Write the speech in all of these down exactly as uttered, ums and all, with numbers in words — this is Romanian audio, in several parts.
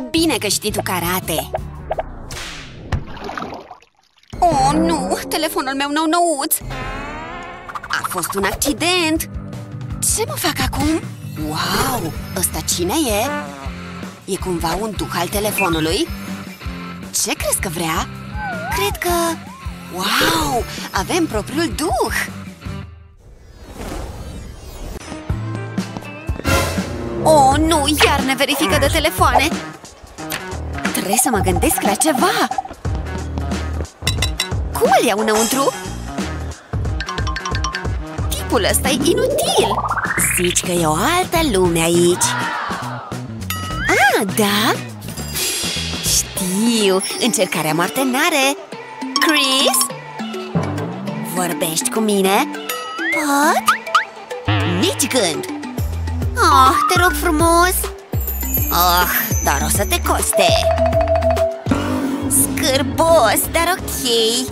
Bine că știi tu karate. Oh, nu! Telefonul meu nou-nouț! A fost un accident! Ce mă fac acum? Wow! Ăsta cine e? E cumva un duh al telefonului? Ce crezi că vrea? Cred că... Wow! Avem propriul duh! Oh, nu! Iar ne verifică de telefoane! Trebuie să mă gândesc la ceva! Cum îl iau înăuntru? Tipul ăsta e inutil! Zici că e o altă lume aici! Ah, da? Știu! Încercarea moarte n-are! Chris? Vorbești cu mine? Pot? Nici gând! Oh, te rog frumos! Oh, dar o să te coste! Scârbos, dar ok!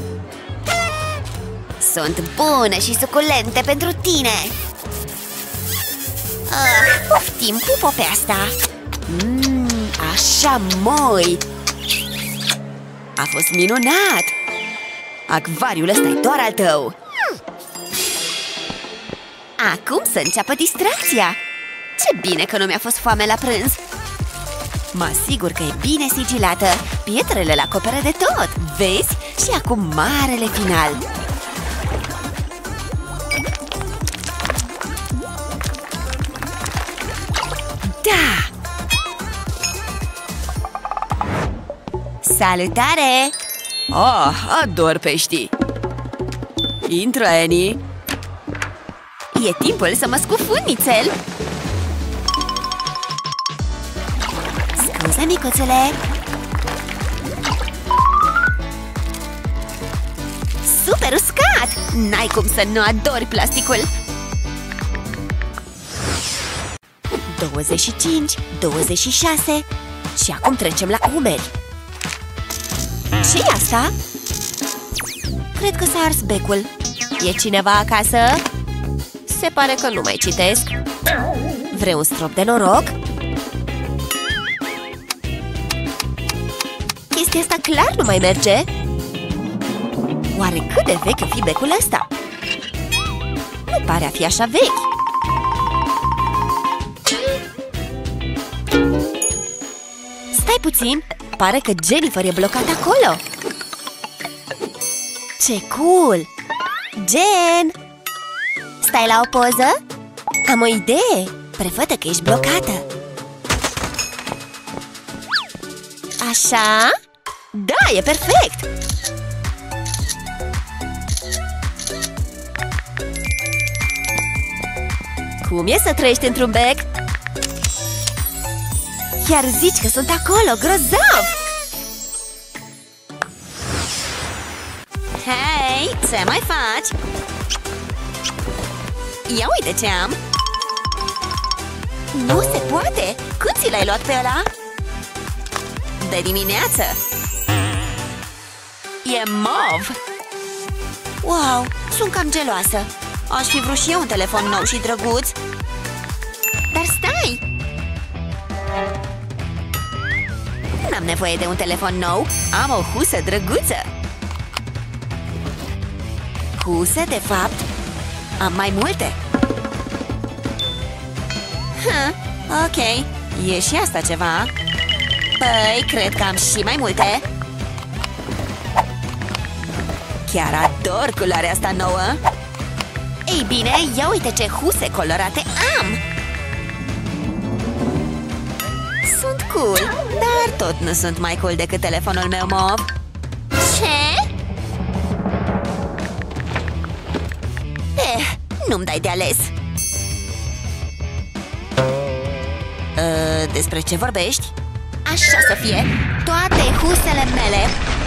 Sunt bune și suculente pentru tine! Ah, poftim, pupo pe asta! Mmm, așa moi! A fost minunat! Acvariul ăsta e doar al tău! Acum să înceapă distracția! Ce bine că nu mi-a fost foame la prânz! Mă asigur că e bine sigilată! Pietrele le acoperă de tot! Vezi? Și acum marele final! Da! Salutare! Oh, ador peștii! Intră, Annie! E timpul să mă scufund, nițel! Scuze, micuțule! Super uscat! N-ai cum să nu adori plasticul! douăzeci și cinci, douăzeci și șase și acum trecem la umeri. Ce-i asta? Cred că s-a ars becul. E cineva acasă? Se pare că nu mai citesc. Vrei un strop de noroc? Chestia asta clar nu mai merge. Oare cât de vechi o fi becul ăsta? Nu pare a fi așa vechi. Stai puțin, pare că Jennifer e blocat acolo. Ce cool! Jen! Stai la o poză? Am o idee! Prefătă că ești blocată. Așa? Da, e perfect! Cum e să trăiești într-un bec? Chiar zici că sunt acolo, grozav! Hei, ce mai faci? Ia uite ce am! Nu se poate! Când ți l-ai luat pe ăla? De dimineață! E mov! Wow, sunt cam geloasă! Aș fi vrut și eu un telefon nou și drăguț! Dar stai! N-am nevoie de un telefon nou, am o husă drăguță! Huse, de fapt, am mai multe! Ha, ok, e și asta ceva? Păi, cred că am și mai multe! Chiar ador culoarea asta nouă! Ei bine, ia uite ce huse colorate am! Sunt cool, dar tot nu sunt mai cool decât telefonul meu mov. Ce? Eh, nu-mi dai de ales. Uh, despre ce vorbești? Așa să fie, toate husele mele.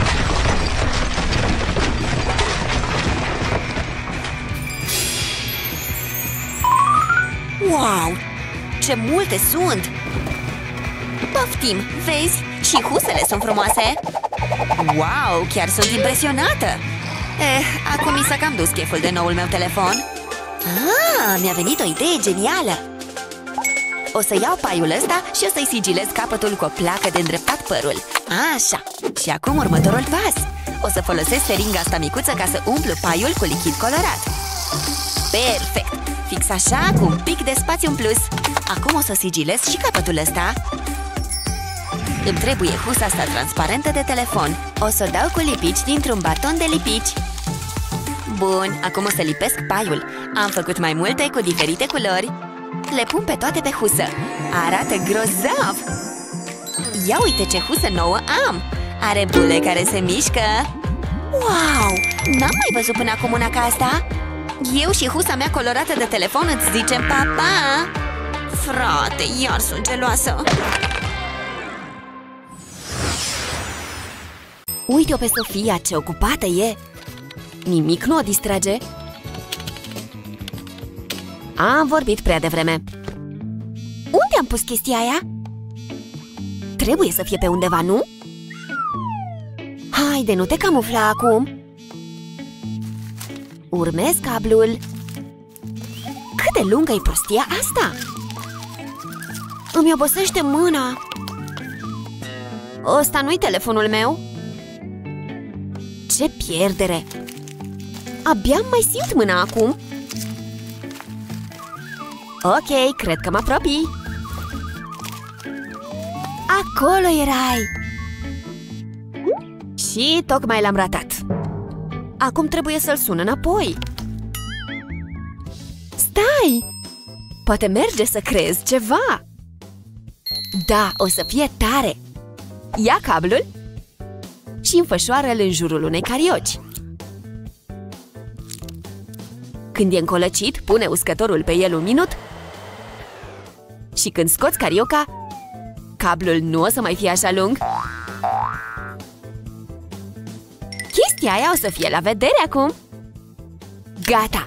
Wow, ce multe sunt! Poftim, vezi? Și husele sunt frumoase! Wow, chiar sunt impresionată! Eh, acum mi s-a cam dus cheful de noul meu telefon. Ah, mi-a venit o idee genială! O să iau paiul ăsta și o să-i sigilez capătul cu o placă de îndreptat părul. Așa. Și acum următorul pas. O să folosesc seringa asta micuță ca să umplu paiul cu lichid colorat. Perfect! Fix așa, cu un pic de spațiu în plus. Acum o să sigilez și capătul ăsta. Îmi trebuie husa asta transparentă de telefon. O să o dau cu lipici dintr-un baton de lipici. Bun, acum o să lipesc paiul. Am făcut mai multe cu diferite culori. Le pun pe toate pe husă. Arată grozav! Ia uite ce husă nouă am! Are bule care se mișcă. Wow! N-am mai văzut până acum una ca asta. Eu și husa mea colorată de telefon îți zicem pa-pa! Frate, iar sunt geloasă! Uite-o pe Sofia, ce ocupată e! Nimic nu o distrage. Am vorbit prea devreme. Unde am pus chestia aia? Trebuie să fie pe undeva, nu? Haide, nu te camufla acum! Urmez cablul. Cât de lungă e prostia asta? Îmi obosește mâna. Ăsta nu-i telefonul meu. Ce pierdere! Abia mai simt mâna acum. Ok, cred că mă apropii. Acolo erai! Și tocmai l-am ratat. Acum trebuie să-l sun înapoi. Stai! Poate merge să crezi ceva. Da, o să fie tare. Ia cablul și înfășoară-l în jurul unei carioci. Când e încolăcit, pune uscătorul pe el un minut. Și când scoți carioca, cablul nu o să mai fie așa lung. Chestia aia o să fie la vedere acum. Gata!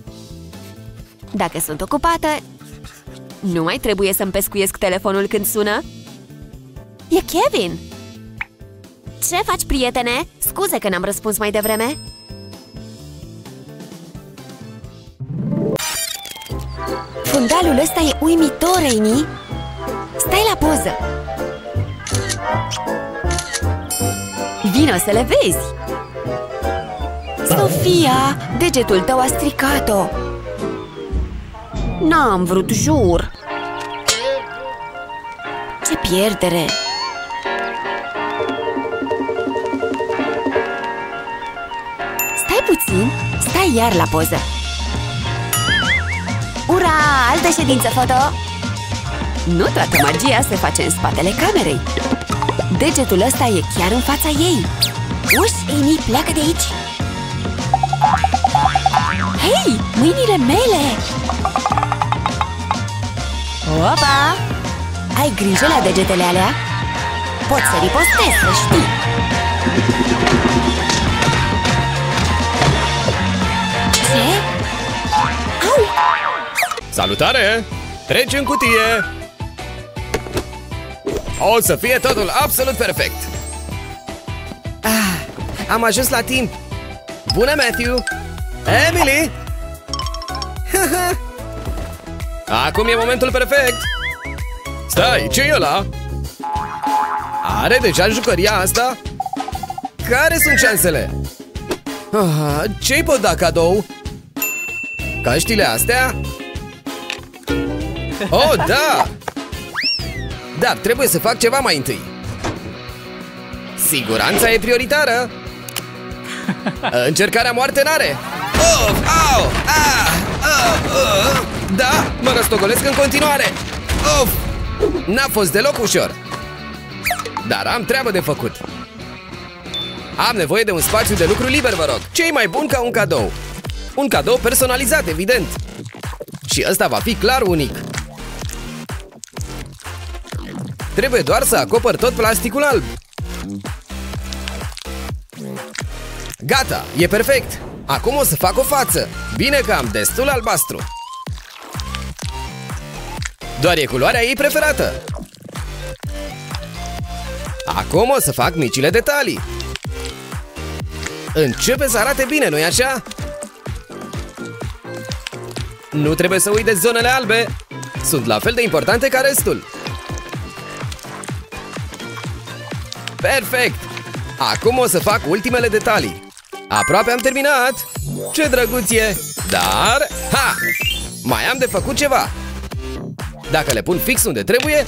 Dacă sunt ocupată, nu mai trebuie să-mi pescuiesc telefonul când sună. E Kevin! Ce faci, prietene? Scuze că n-am răspuns mai devreme. Fundalul ăsta e uimitor, Amy. Stai la poză. Vino să le vezi. Sofia, degetul tău a stricat-o. N-am vrut, jur. Ce pierdere. Stai puțin, stai iar la poză. Ura, altă ședință foto. Nu toată magia se face în spatele camerei. Degetul ăsta e chiar în fața ei. Uși, Amy, pleacă de aici. Hei, mâinile mele! Opa! Ai grijă la degetele alea? Poți să ripostezi, să știi. Ce? Au! Salutare! Treci în cutie! O să fie totul absolut perfect! Ah, am ajuns la timp! Bună, Matthew! Emily! Acum e momentul perfect! Stai, ce-i ăla? Are deja jucăria asta? Care sunt șansele? Ah, ce-i pot da cadou? Căștile astea? Oh, da! Dar trebuie să fac ceva mai întâi. Siguranța e prioritară. Încercarea moarte n-are. Oh, au, ah, ah, ah. Da, mă răstogolesc în continuare. Of, n-a fost deloc ușor. Dar am treabă de făcut. Am nevoie de un spațiu de lucru liber, vă rog. Ce-i mai bun ca un cadou? Un cadou personalizat, evident. Și ăsta va fi clar unic. Trebuie doar să acopăr tot plasticul alb. Gata, e perfect. Acum o să fac o față. Bine că am destul albastru. Doar e culoarea ei preferată. Acum o să fac micile detalii. Începe să arate bine, nu-i așa? Nu trebuie să uit de zonele albe. Sunt la fel de importante ca restul. Perfect! Acum o să fac ultimele detalii. Aproape am terminat. Ce drăguț e! Dar, ha! Mai am de făcut ceva. Dacă le pun fix unde trebuie...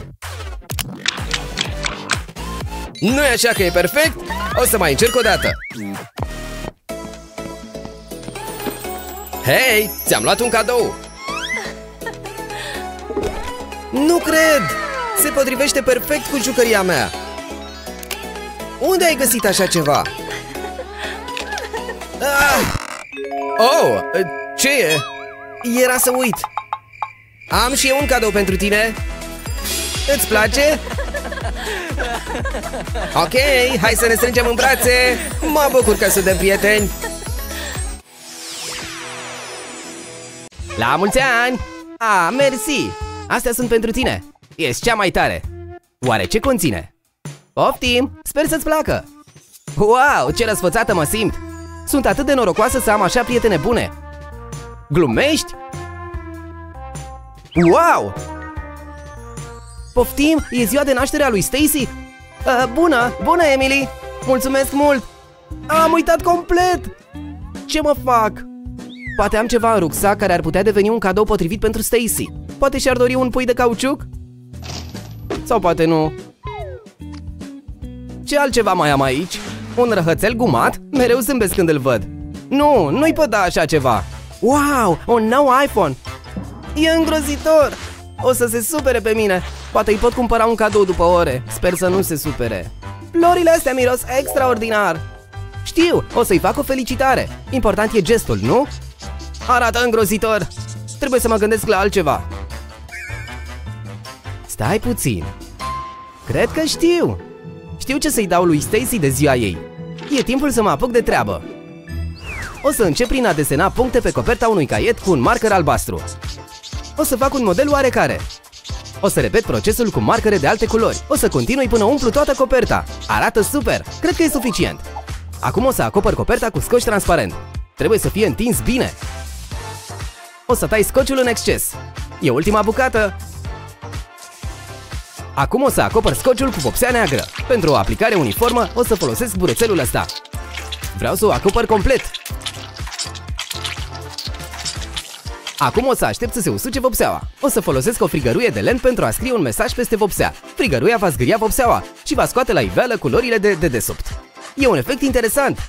Nu-i așa că e perfect? O să mai încerc o dată. Hei, ți-am luat un cadou. Nu cred! Se potrivește perfect cu jucăria mea. Unde ai găsit așa ceva? Ah! Oh, ce e? Era să uit. Am și eu un cadou pentru tine. Îți place? Ok, hai să ne strângem în brațe. Mă bucur că suntem prieteni. La mulți ani! Ah, mersi! Astea sunt pentru tine. Ești cea mai tare. Oare ce conține? Poftim! Sper să-ți placă! Wow, ce răsfățată mă simt! Sunt atât de norocoasă să am așa prietene bune. Glumești? Wow! Poftim, e ziua de naștere a lui Stacy? Uh, bună, bună Emily! Mulțumesc mult! Am uitat complet! Ce mă fac? Poate am ceva în rucsac care ar putea deveni un cadou potrivit pentru Stacy. Poate și-ar dori un pui de cauciuc? Sau poate nu. Ce altceva mai am aici? Un răhățel gumat? Mereu zâmbesc când îl văd. Nu, nu-i pot da așa ceva. Wow, un nou iPhone! E îngrozitor! O să se supere pe mine. Poate îi pot cumpăra un cadou după ore. Sper să nu se supere. Florile astea miros extraordinar. Știu, o să-i fac o felicitare. Important e gestul, nu? Arată îngrozitor. Trebuie să mă gândesc la altceva. Stai puțin. Cred că știu. Știu ce să-i dau lui Stacy de ziua ei. E timpul să mă apuc de treabă. O să încep prin a desena puncte pe coperta unui caiet cu un marker albastru. O să fac un model oarecare. O să repet procesul cu marcare de alte culori. O să continui până umplu toată coperta. Arată super! Cred că e suficient. Acum o să acopăr coperta cu scotch transparent. Trebuie să fie întins bine. O să tai scotchul în exces. E ultima bucată. Acum o să acopăr scotchul cu vopsea neagră. Pentru o aplicare uniformă o să folosesc burețelul ăsta. Vreau să o acopăr complet. Acum o să aștept să se usuce vopseaua. O să folosesc o frigăruie de lemn pentru a scrie un mesaj peste vopsea. Frigăruia va zgâria vopseaua și va scoate la iveală culorile de dedesubt. E un efect interesant.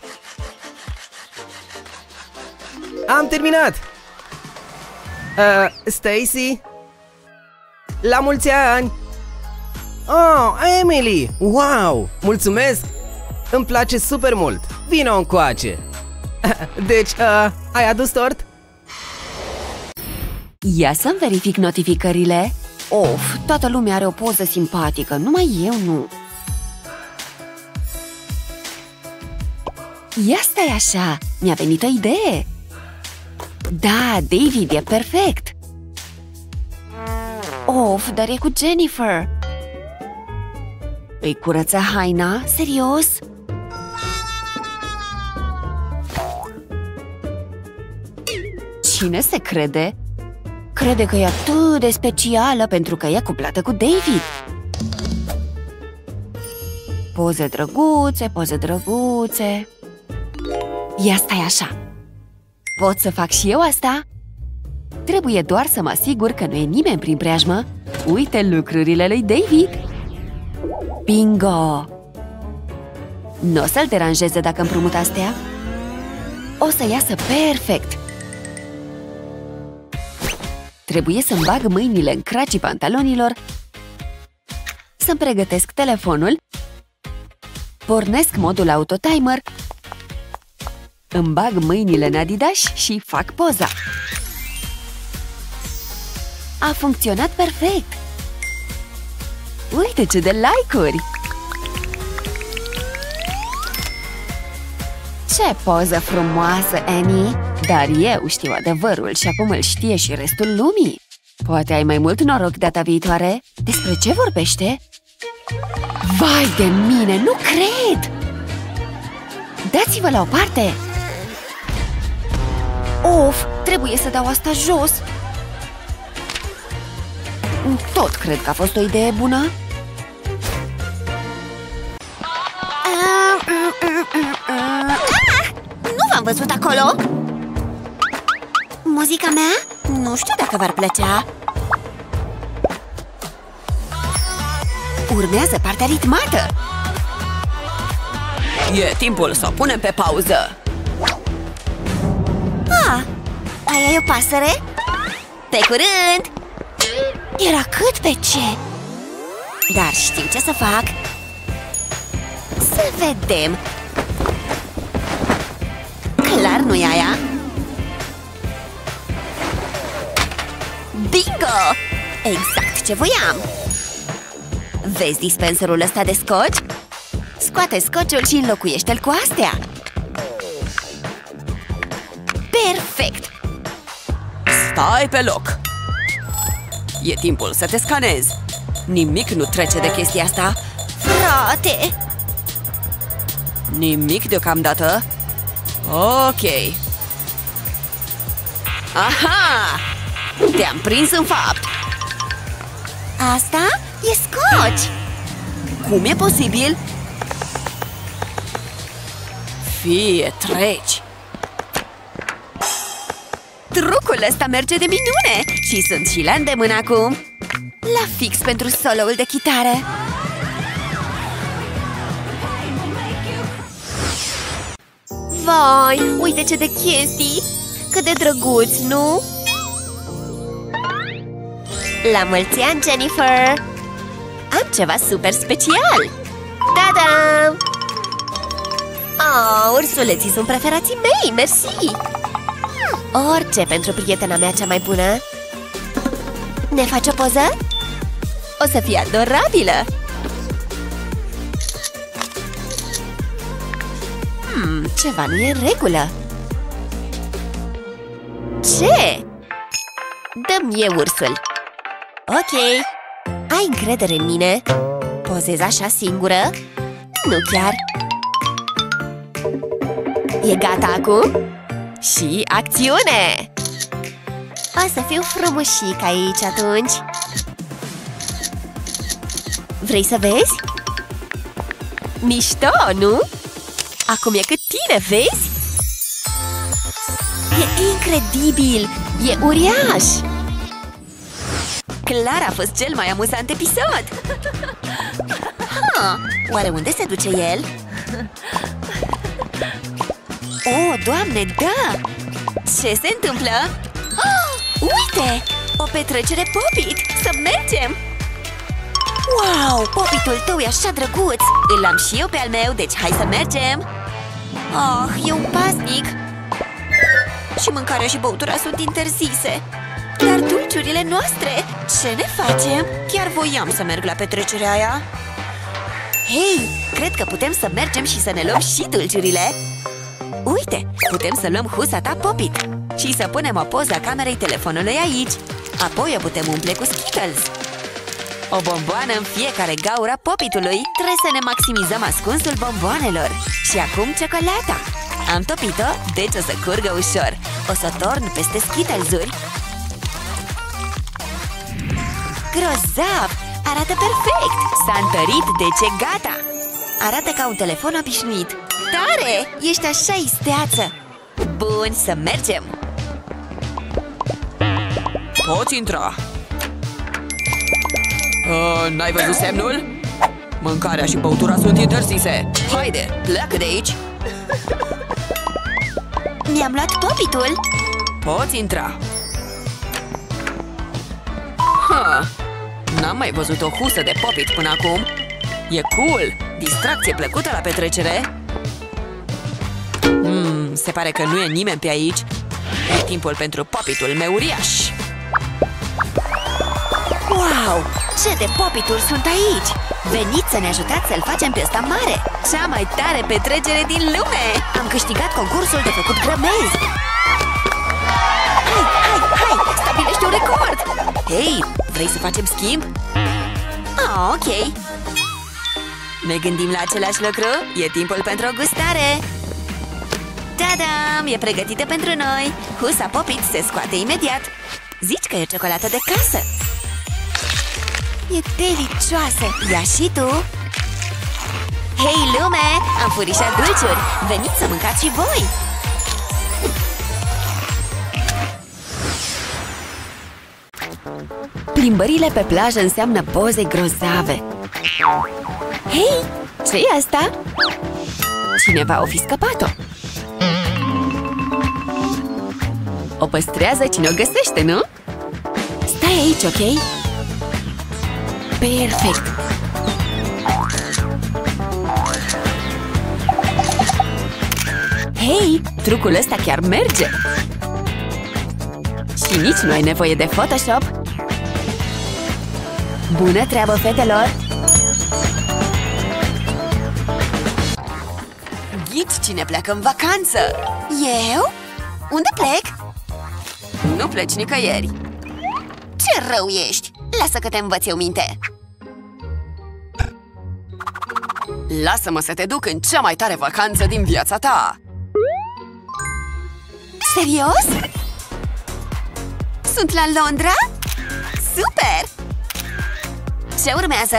Am terminat! Uh, Stacy? La mulți ani! Oh, Emily! Wow! Mulțumesc! Îmi place super mult! Vino încoace! Deci, uh, ai adus tort? Ia să-mi verific notificările. Of, toată lumea are o poză simpatică, numai eu nu. Ia stai așa, mi-a venit o idee. Da, David e perfect. Of, dar e cu Jennifer. Îi curăță haina? Serios? Cine se crede? Crede că e atât de specială pentru că e cuplată cu David. Poze drăguțe, poze drăguțe. Ia stai așa. Pot să fac și eu asta? Trebuie doar să mă asigur că nu e nimeni prin preajmă. Uite lucrurile lui David. Bingo! Nu o să-l deranjeze dacă împrumut astea. O să iasă perfect. Trebuie să-mi bag mâinile în cracii pantalonilor, să-mi pregătesc telefonul, pornesc modul autotimer, îmi bag mâinile în Adidas și fac poza. A funcționat perfect! Uite ce de like-uri! Ce poză frumoasă, Annie! Dar eu știu adevărul și acum îl știe și restul lumii. Poate ai mai mult noroc data viitoare? Despre ce vorbește? Vai de mine, nu cred! Dați-vă la o parte! Of, trebuie să dau asta jos! Tot cred că a fost o idee bună. Ah, nu v-am văzut acolo! Muzica mea? Nu știu dacă v-ar plăcea. Urmează partea ritmată. E timpul să o punem pe pauză. Ah, aia e o pasăre? Pe curând! Era cât pe ce? Dar știu ce să fac. Să vedem. Clar nu-i aia. Bingo! Exact ce voiam. Vezi dispenserul ăsta de scoci? Scoate scociul și înlocuiește-l cu astea. Perfect! Stai pe loc! E timpul să te scanezi. Nimic nu trece de chestia asta. Frate! Nimic deocamdată. Ok. Aha! Te-am prins în fapt. Asta e scoci. Cum e posibil? Fie treci. Trucul ăsta merge de minune și sunt și la îndemână acum. La fix pentru solo-ul de chitară. Vai, uite ce de chestii! Cât de drăguț, nu? La mulți ani, Jennifer! Am ceva super special! Ta-da! Oh, ursuleții sunt preferații mei, mersi! Orice pentru prietena mea cea mai bună. Ne faci o poză? O să fie adorabilă! Hmm, ceva nu e în regulă. Ce? Dă-mi mie ursul. Ok. Ai încredere în mine? Pozezi așa singură? Nu chiar. E gata acum? Și acțiune! O să fiu frumușic aici atunci. Vrei să vezi? Mișto, nu? Acum e cât tine, vezi? E incredibil! E uriaș! Clar a fost cel mai amuzant episod! Ha, oare unde se duce el? Oh, Doamne, da! Ce se întâmplă? Oh, uite! O petrecere Popit! Să mergem! Wow! Popitul tău e așa drăguț! Îl am și eu pe al meu, deci hai să mergem! Oh, e un paznic! Și mâncarea și băutura sunt interzise! Dar dulciurile noastre! Ce ne facem? Chiar voiam să merg la petrecerea aia! Hei! Cred că putem să mergem și să ne luăm și dulciurile! Uite! Putem să luăm husa ta Popit! Și să punem o poză a camerei telefonului aici! Apoi o putem umple cu Skittles! O bomboană în fiecare gaură a Popitului! Trebuie să ne maximizăm ascunsul bomboanelor! Și acum ciocolata! Am topit-o, deci o să curgă ușor! O să o torn peste Skittles-uri! Grozav! Arată perfect! S-a întărit, deci e gata! Arată ca un telefon obișnuit! Tare! Ești așa isteață! Bun, să mergem! Poți intra. uh, N-ai văzut semnul? Mâncarea și băutura sunt interzise. Haide, pleacă de aici. Mi-am luat Popitul! Poți intra. Ha, n-am mai văzut o husă de Popit până acum. E cool! Distracție plăcută la petrecere. Hmm, se pare că nu e nimeni pe aici. E timpul pentru Popitul meu uriaș. Wow! Ce de Popituri sunt aici! Veniți să ne ajutați să-l facem pe ăsta mare! Cea mai tare petrecere din lume! Am câștigat concursul de făcut grămezi! Hai, hai, hai! Stabilește un record! Hei, vrei să facem schimb? Ah, ok! Ne gândim la același lucru? E timpul pentru o gustare! Ta-dam! E pregătită pentru noi! Husa Popit se scoate imediat! Zici că e ciocolată de casă! E delicioasă! Ia și tu! Hei, lume! Am furișat dulciuri! Veniți să mâncați și voi! Plimbările pe plajă înseamnă poze grozave. Hei! Ce-i asta? Cineva o fi scăpat-o! O păstrează cine o găsește, nu? Stai aici, ok? Perfect! Hei! Trucul ăsta chiar merge! Și nici nu ai nevoie de Photoshop! Bună treabă, fetelor! Ghici cine pleacă în vacanță! Eu? Unde plec? Nu pleci nicăieri! Ce rău ești! Lasă că te învăț eu minte! Lasă-mă să te duc în cea mai tare vacanță din viața ta! Serios? Sunt la Londra? Super! Ce urmează?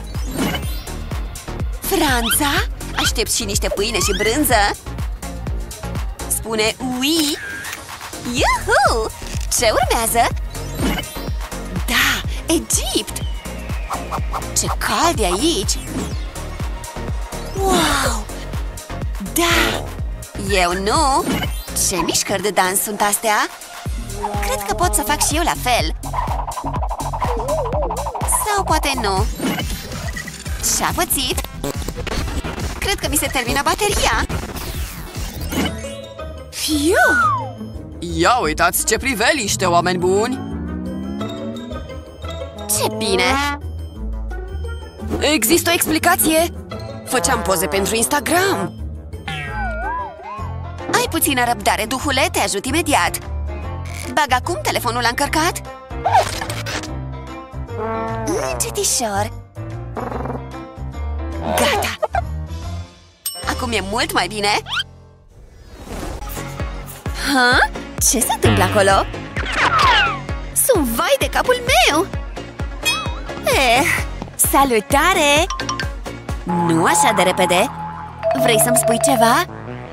Franța? Aștept și niște pâine și brânză? Spune oui! Iuhu! Ce urmează? Da, Egipt! Ce cald e aici! Wow! Da! Eu nu! Ce mișcări de dans sunt astea? Cred că pot să fac și eu la fel. Sau poate nu. Ce-a pățit? Cred că mi se termină bateria. Fiu! Ia uitați ce priveliște, oameni buni! Ce bine! Există o explicație? Făceam poze pentru Instagram! Ai puțină răbdare, duhule, te ajut imediat! Bag acum telefonul la încărcat! Încetișor! Gata! Acum e mult mai bine! Ha? Ce se întâmplă acolo? Sunt vai de capul meu! Eh, salutare! Nu așa de repede! Vrei să-mi spui ceva?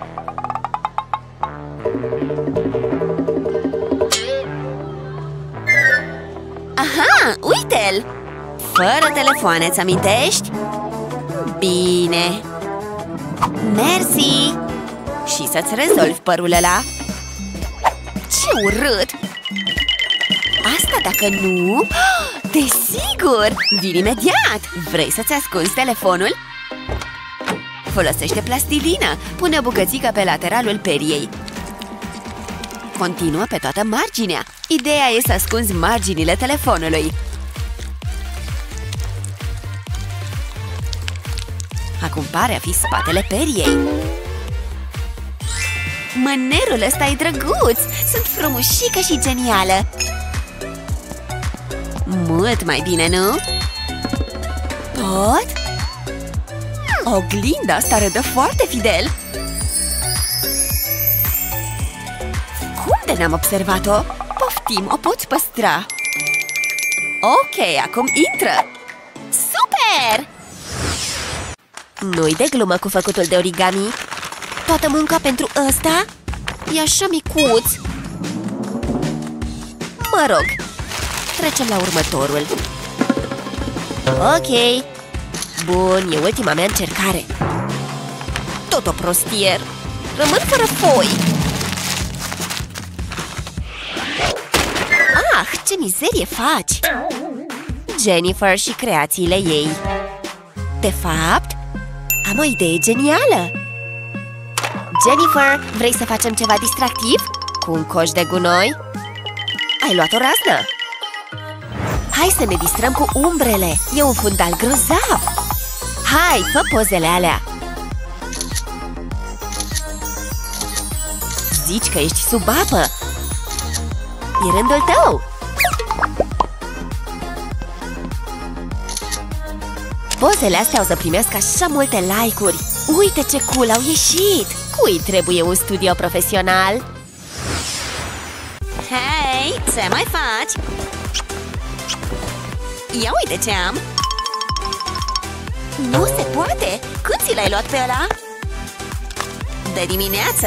Aha, uite-l! Fără telefoane, ți amintești? Bine! Mersi! Și să-ți rezolvi părul ăla! Ce urât! Asta dacă nu... Desigur! Vin imediat! Vrei să-ți ascunzi telefonul? Folosește plastilină! Pune o bucățică pe lateralul periei. Continuă pe toată marginea. Ideea e să ascunzi marginile telefonului. Acum pare a fi spatele periei. Mânerul ăsta e drăguț! Sunt frumușică și genială! Mult mai bine, nu? Pot? Oglinda asta arătă foarte fidel! Cum de n-am observat-o? Poftim, o poți păstra! Ok, acum intră! Super! Nu-i de glumă cu făcutul de origami? Toată munca pentru ăsta? E așa micuț! Mă rog, trecem la următorul. Ok. Bun, e ultima mea încercare. Tot o prostie. Rămân fără foi. Ah, ce mizerie faci! Jennifer și creațiile ei. De fapt, am o idee genială. Jennifer, vrei să facem ceva distractiv? Cu un coș de gunoi? Ai luat o raznă? Hai să ne distrăm cu umbrele! E un fundal grozav! Hai, fă pozele alea! Zici că ești sub apă! E rândul tău! Pozele astea o să primească așa multe like-uri! Uite ce cool au ieșit! Cui trebuie un studio profesional? Hei, ce mai faci? Ia uite ce am! Nu se poate! Când ți l-ai luat pe ăla? De dimineață!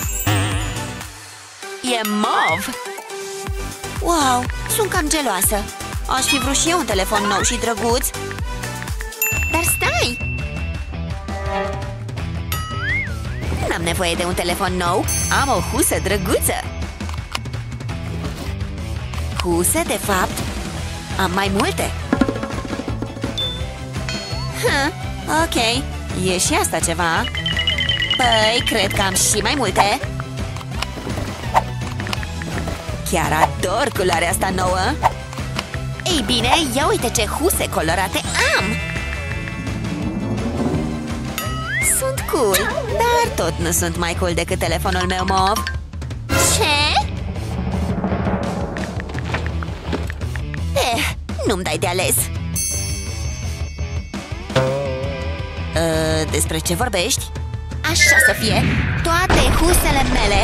E mov! Wow! Sunt cam geloasă! Aș fi vrut și eu un telefon nou și drăguț! Dar stai! N-am nevoie de un telefon nou! Am o husă drăguță! Huse, de fapt, am mai multe! Ha, ok, e și asta ceva. Păi, cred că am și mai multe. Chiar ador culoarea asta nouă. Ei bine, ia uite ce huse colorate am. Sunt cool, dar tot nu sunt mai cool decât telefonul meu mov. Ce? Eh, nu-mi dai de ales. Uh, despre ce vorbești? Așa să fie! Toate husele mele!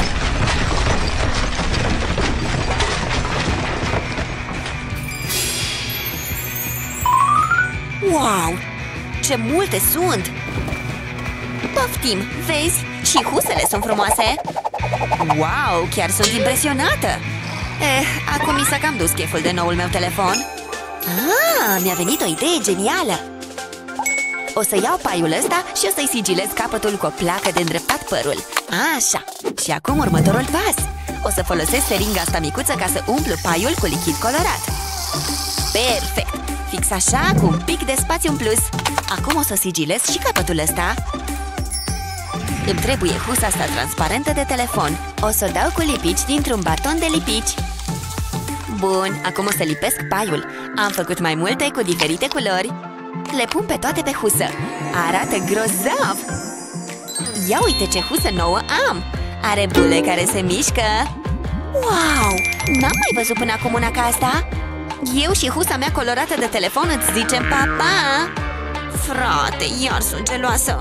Wow! Ce multe sunt! Poftim! Vezi? Și husele sunt frumoase! Wow! Chiar sunt impresionată! Eh, acum mi s-a cam dus cheful de noul meu telefon. Ah, mi-a venit o idee genială! O să iau paiul ăsta și o să-i sigilez capătul cu o placă de îndreptat părul. Așa! Și acum următorul pas! O să folosesc seringa asta micuță ca să umplu paiul cu lichid colorat. Perfect! Fix așa, cu un pic de spațiu în plus. Acum o să sigilez și capătul ăsta. Îmi trebuie husa asta transparentă de telefon. O să o dau cu lipici dintr-un baton de lipici. Bun, acum o să lipesc paiul. Am făcut mai multe cu diferite culori. Le pun pe toate pe husă. Arată grozav! Ia uite ce husă nouă am! Are bule care se mișcă. Wow! N-am mai văzut până acum una ca asta. Eu și husa mea colorată de telefon îți zicem pa-pa! Frate, iar sunt geloasă!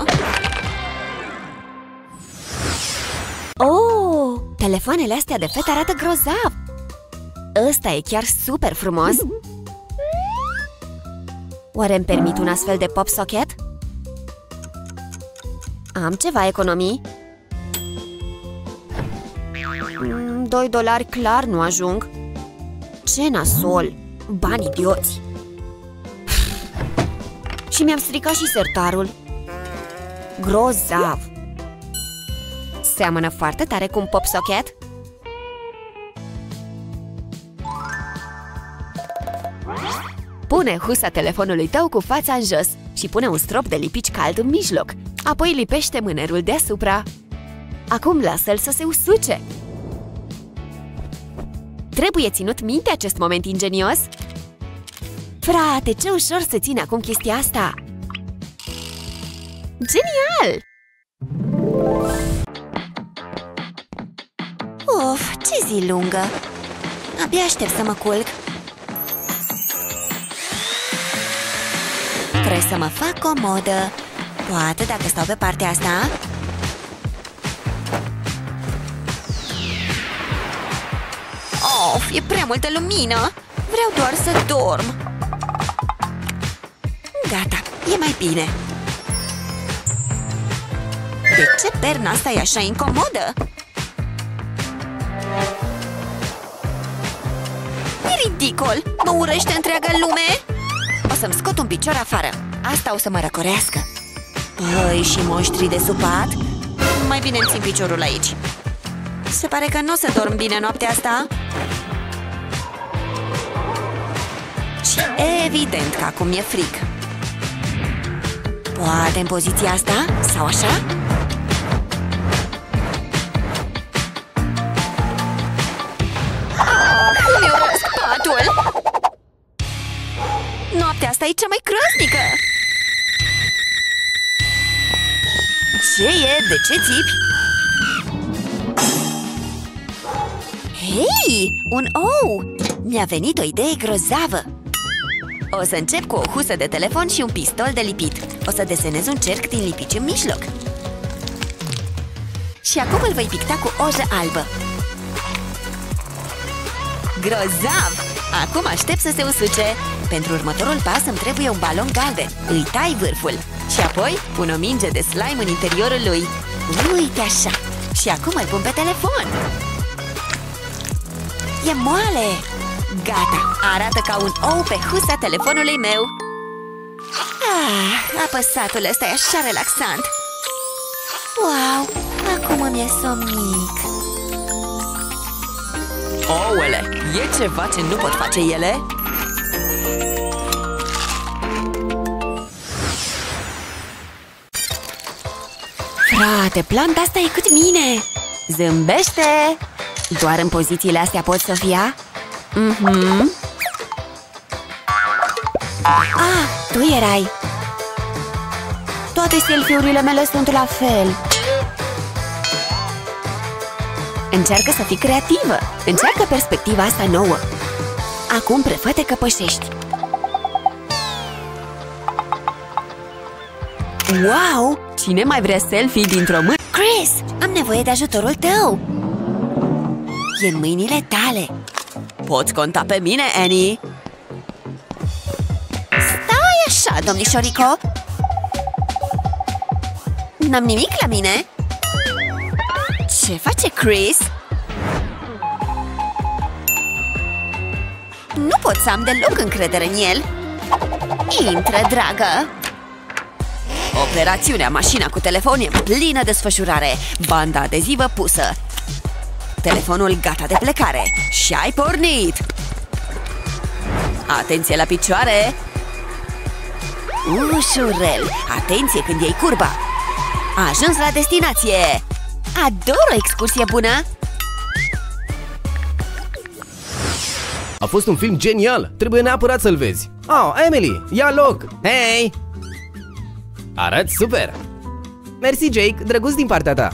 Oh! Telefoanele astea de fete arată grozav! Ăsta e chiar super frumos! Oare îmi permit un astfel de pop socket? Am ceva economii? Mm, doi dolari clar nu ajung. Ce nasol! Bani idioți! Și mi-am stricat și sertarul. Grozav! Seamănă foarte tare cu un pop socket. Pune husa telefonului tău cu fața în jos și pune un strop de lipici cald în mijloc. Apoi lipește mânerul deasupra. Acum lasă-l să se usuce. Trebuie ținut minte acest moment ingenios. Frate, ce ușor se ține acum chestia asta! Genial! Uf, ce zi lungă! Abia aștept să mă culc. Trebuie să mă fac comodă. Poate dacă stau pe partea asta. Of, e prea multă lumină. Vreau doar să dorm. Gata, e mai bine. De ce perna asta e așa incomodă? E ridicol! Mă urăște întreaga lume! O să-mi scot un picior afară. Asta o să mă răcorească. Păi, și moștrii de supat? Mai bine îmi țin piciorul aici. Se pare că nu o să dorm bine noaptea asta. Și evident că acum mi-e frig. Poate în poziția asta? Sau așa? Oh, îmi urăsc patul! Noaptea asta e cea mai groaznică! Ce e? De ce țipi? Hei! Un ou! Mi-a venit o idee grozavă! O să încep cu o husă de telefon și un pistol de lipit. O să desenez un cerc din lipici în mijloc. Și acum îl voi picta cu ojă albă. Grozav! Acum aștept să se usuce. Pentru următorul pas îmi trebuie un balon galben. Îi tai vârful și apoi pun o minge de slime în interiorul lui. Uite așa! Și acum îl pun pe telefon. E moale! Gata! Arată ca un ou pe husa telefonului meu. Ah, apăsatul ăsta e așa relaxant. Wow! Acum îmi e somnic. Ouăle, e ceva ce nu pot face ele? Frate, planta asta e cât mine! Zâmbește! Doar în pozițiile astea pot, Sofia? Mhm. Ah, tu erai! Toate selfie-urile mele sunt la fel. Încearcă să fii creativă. Încearcă perspectiva asta nouă. Acum prefă-te că pășești. Wow! Cine mai vrea selfie dintr-o mână? Chris, am nevoie de ajutorul tău. E în mâinile tale. Poți conta pe mine, Annie. Stai așa, domnișorico. N-am nimic la mine. Ce face Chris? Nu pot să am deloc încredere în el. Intră, dragă. Operațiunea mașina cu telefon e în plină desfășurare. Banda adezivă pusă. Telefonul gata de plecare. Și ai pornit. Atenție la picioare. Ușurel. Atenție când iei curba. A ajuns la destinație. Ador o excursie bună. A fost un film genial! Trebuie neapărat să-l vezi! Oh, Emily, ia loc! Hei! Arăți super! Mersi, Jake, drăguț din partea ta!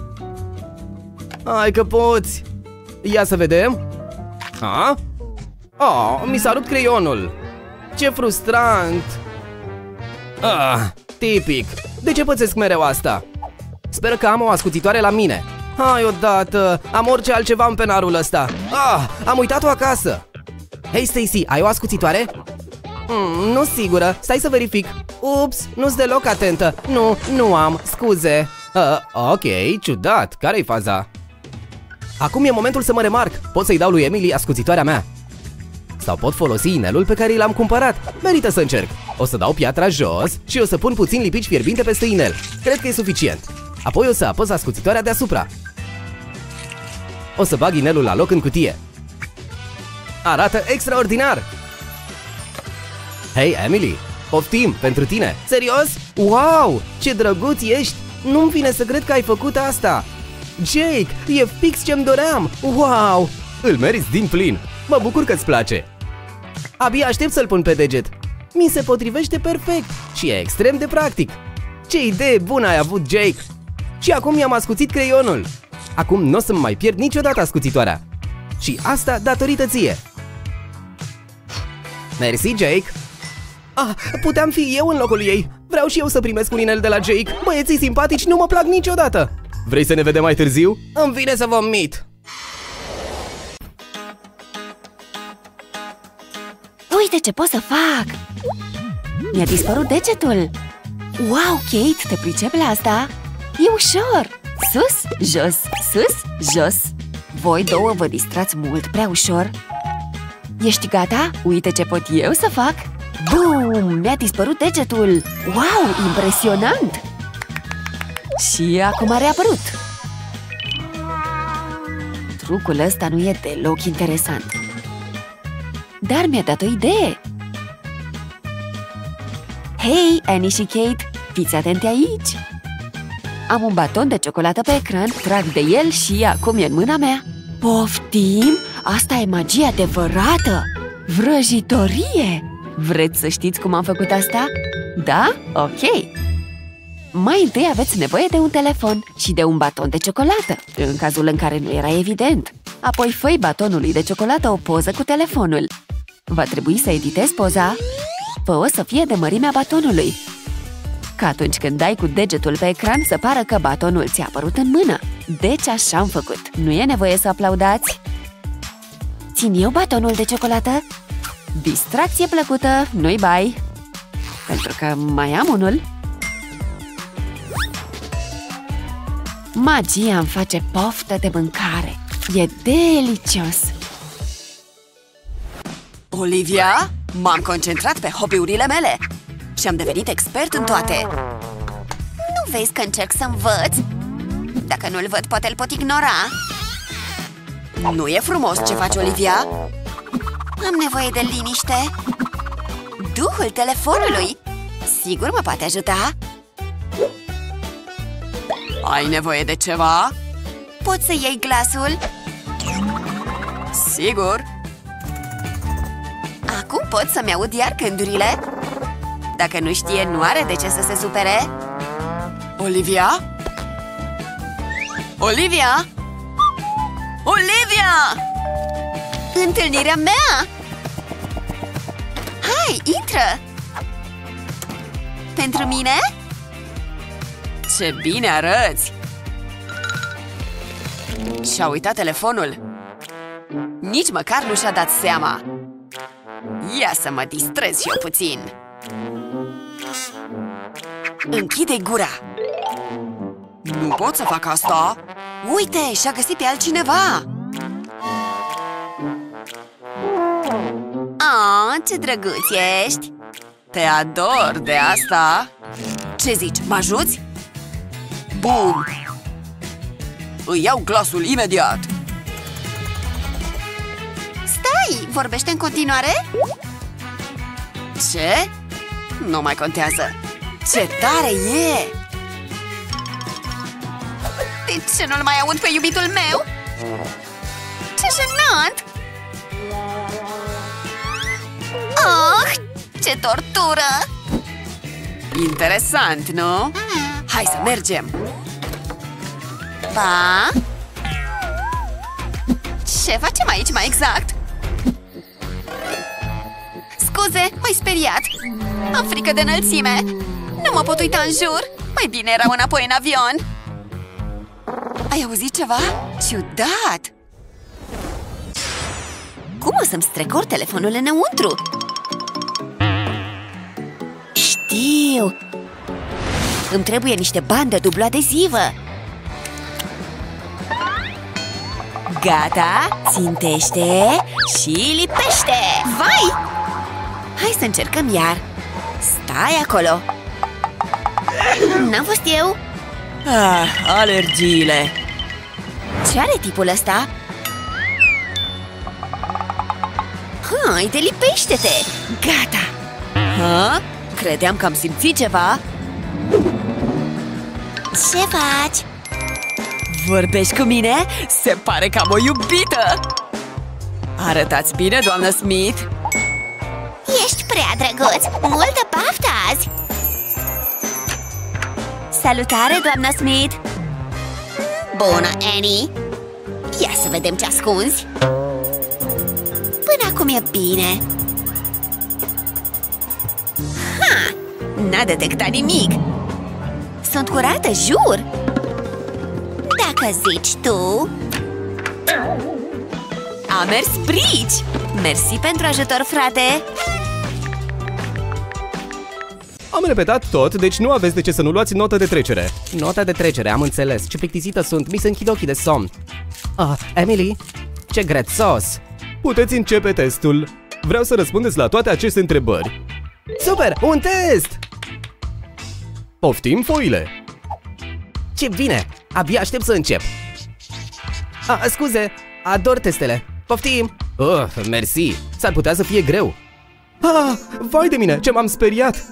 Hai că poți! Ia să vedem! Ha? Oh, mi s-a rupt creionul! Ce frustrant! Ah, tipic! De ce pățesc mereu asta? Sper că am o ascuțitoare la mine! Hai odată! Am orice altceva în penarul ăsta! Ah, am uitat-o acasă! Hei, Stacy, ai o ascuțitoare? Mm, nu sigură, stai să verific. Ups, nu-s deloc atentă. Nu, nu am, scuze. uh, Ok, ciudat, care-i faza? Acum e momentul să mă remarc. Pot să-i dau lui Emily ascuțitoarea mea. Sau pot folosi inelul pe care l-am cumpărat. Merită să încerc. O să dau piatra jos și o să pun puțin lipici fierbinte peste inel. Cred că e suficient. Apoi o să apăs ascuțitoarea deasupra. O să bag inelul la loc în cutie. Arată extraordinar! Hei, Emily, poftim, pentru tine! Serios? Wow, ce drăguț ești! Nu-mi vine să cred că ai făcut asta! Jake, e fix ce-mi doream! Wow! Îl meriți din plin! Mă bucur că-ți place! Abia aștept să-l pun pe deget! Mi se potrivește perfect și e extrem de practic! Ce idee bună ai avut, Jake! Și acum mi-am ascuțit creionul! Acum nu o să-mi mai pierd niciodată ascuțitoarea! Și asta datorită ție! Mersi, Jake! Ah, puteam fi eu în locul ei! Vreau și eu să primesc un inel de la Jake! Băieții simpatici nu mă plac niciodată! Vrei să ne vedem mai târziu? Îmi vine să vomit! Uite ce pot să fac! Mi-a dispărut degetul! Wow, Kate, te pricep la asta? E ușor! Sus, jos, sus, jos! Voi două vă distrați mult prea ușor! Ești gata? Uite ce pot eu să fac! Bum! Mi-a dispărut degetul! Wow, impresionant! Și acum a reapărut! Trucul ăsta nu e deloc interesant. Dar mi-a dat o idee! Hei, Annie și Kate! Fiți atente aici! Am un baton de ciocolată pe ecran, trag de el și acum e în mâna mea! Poftim? Asta e magie adevărată! Vrăjitorie! Vreți să știți cum am făcut asta? Da? Ok! Mai întâi aveți nevoie de un telefon și de un baton de ciocolată, în cazul în care nu era evident. Apoi fă-i batonului de ciocolată o poză cu telefonul. Va trebui să editezi poza. Fă-o să fie de mărimea batonului, ca atunci când dai cu degetul pe ecran să pară că batonul ți-a apărut în mână. Deci așa am făcut. Nu e nevoie să aplaudați. Țin eu batonul de ciocolată? Distracție plăcută, nu-i bai. Pentru că mai am unul. Magia îmi face poftă de mâncare. E delicios. Olivia, m-am concentrat pe hobby-urile mele și am devenit expert în toate. Nu vezi că încerc să învăț? Dacă nu-l văd, poate îl pot ignora. Nu e frumos ce faci, Olivia? Am nevoie de liniște. Duhul telefonului sigur mă poate ajuta. Ai nevoie de ceva? Poți să iei glasul? Sigur. Acum pot să-mi aud iar gândurile? Dacă nu știe, nu are de ce să se supere. Olivia? Olivia? Olivia! Întâlnirea mea! Hai, intră! Pentru mine? Ce bine arăți! Și-a uitat telefonul. Nici măcar nu și-a dat seama. Ia să mă distrez și eu puțin. Închide-i gura! Nu pot să fac asta! Uite, și-a găsit pe altcineva! Oh, ce drăguț ești! Te ador de asta! Ce zici, mă ajuți? Bun! Îi iau glasul imediat! Stai! Vorbește în continuare? Ce? Nu mai contează! Ce tare e! De ce nu-l mai aud pe iubitul meu? Ce jenant! Oh, ce tortură! Interesant, nu? Hai să mergem! Pa? Ce facem aici mai exact? Scuze, m-ai speriat. Am frică de înălțime. Nu mă pot uita în jur. Mai bine erau înapoi în avion. Ai auzit ceva? Ciudat! Cum o să-mi strecor telefonul înăuntru? Știu! Îmi trebuie niște bandă dublu adezivă. Gata, țintește și lipește! Vai! Hai să încercăm iar. Stai acolo! N-am fost eu? Ah, alergiile! Ce are tipul ăsta? Haide, lipește-te! Gata! Ha? Credeam că am simțit ceva. Ce faci? Vorbești cu mine? Se pare că am o iubită! Arătați bine, doamnă Smith! Ești prea drăguț! Multă paftă azi! Salutare, doamna Smith! Bună, Annie! Ia să vedem ce ascunzi! Până acum e bine! Ha! N-a detectat nimic! Sunt curată, jur! Dacă zici tu... A mers brici! Mersi pentru ajutor, frate! Am repetat tot, deci nu aveți de ce să nu luați notă de trecere. Nota de trecere, am înțeles. Ce plictisită sunt, mi se închid ochii de somn. Ah, Emily? Ce grețos! Puteți începe testul. Vreau să răspundeți la toate aceste întrebări. Super! Un test! Poftim foile! Ce bine! Abia aștept să încep. Ah, scuze, ador testele. Poftim! Oh, mersi! S-ar putea să fie greu. Ah, vai de mine, ce m-am speriat!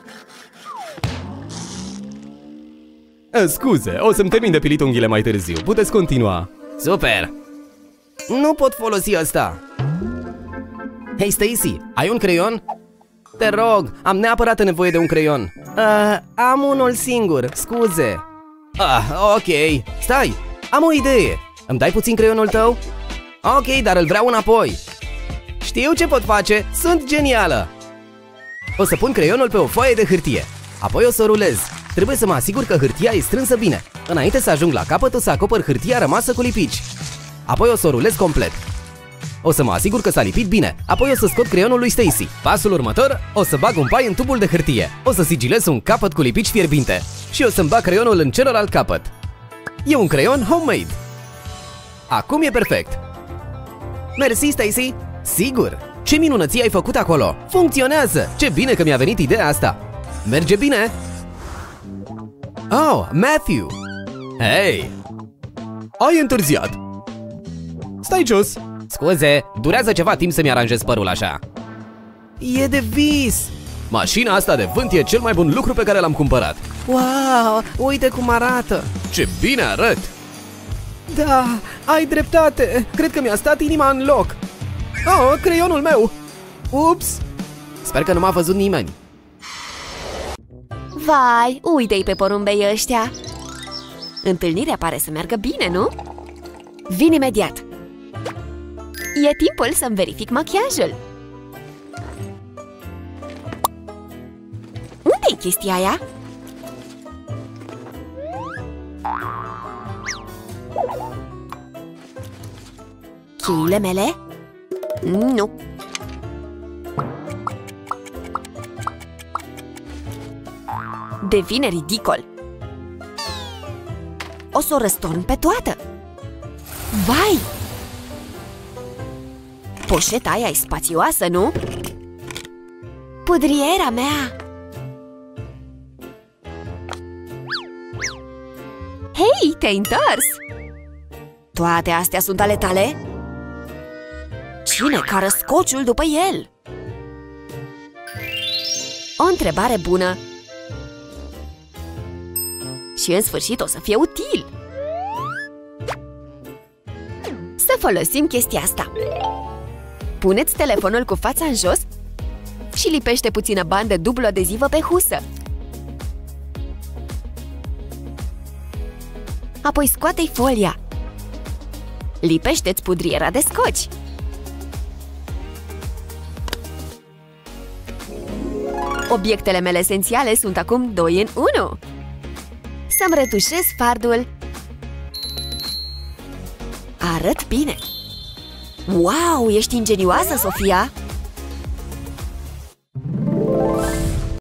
Scuze, o să-mi termin de pilit unghiile mai târziu. Puteți continua. Super! Nu pot folosi asta. Hei, Stacy, ai un creion? Te rog, am neapărat nevoie de un creion. Uh, am unul singur, scuze. Ah, ok. Stai, am o idee. Îmi dai puțin creionul tău? Ok, dar îl vreau înapoi. Știu ce pot face, sunt genială. O să pun creionul pe o foaie de hârtie. Apoi o să o rulez. Trebuie să mă asigur că hârtia e strânsă bine. Înainte să ajung la capăt, o să acopăr hârtia rămasă cu lipici. Apoi o să o rulez complet. O să mă asigur că s-a lipit bine. Apoi o să scot creionul lui Stacy. Pasul următor, o să bag un pai în tubul de hârtie. O să sigilez un capăt cu lipici fierbinte. Și o să-mi bag creionul în celălalt capăt. E un creion homemade. Acum e perfect. Mersi, Stacy. Sigur. Ce minunăție ai făcut acolo. Funcționează. Ce bine că mi-a venit ideea asta. Merge bine. Oh, Matthew. Hei. Ai întârziat. Stai jos. Scuze, durează ceva timp să-mi aranjez părul așa. E de vis. Mașina asta de vânt e cel mai bun lucru pe care l-am cumpărat. Wow, uite cum arată. Ce bine arăt. Da, ai dreptate. Cred că mi-a stat inima în loc. Oh, creionul meu. Ups. Sper că nu m-a văzut nimeni. Vai, uite-i pe porumbei ăștia. Întâlnirea pare să meargă bine, nu? Vin imediat. E timpul să-mi verific machiajul. Unde-i chestia aia? Cheile mele? Nu. Devine ridicol. O să o răstorn pe toată. Vai! Poșeta aia e spațioasă, nu? Pudriera mea! Hei, te-ai întors! Toate astea sunt ale tale? Cine cară scociul după el? O întrebare bună! Și în sfârșit o să fie util! Să folosim chestia asta! Puneți telefonul cu fața în jos și lipește puțină bandă dublu adezivă pe husă. Apoi scoate-i folia. Lipește-ți pudriera de scoci. Obiectele mele esențiale sunt acum doi în unu. Să-mi retușez fardul. Arăt bine. Wow, ești ingenioasă, Sofia!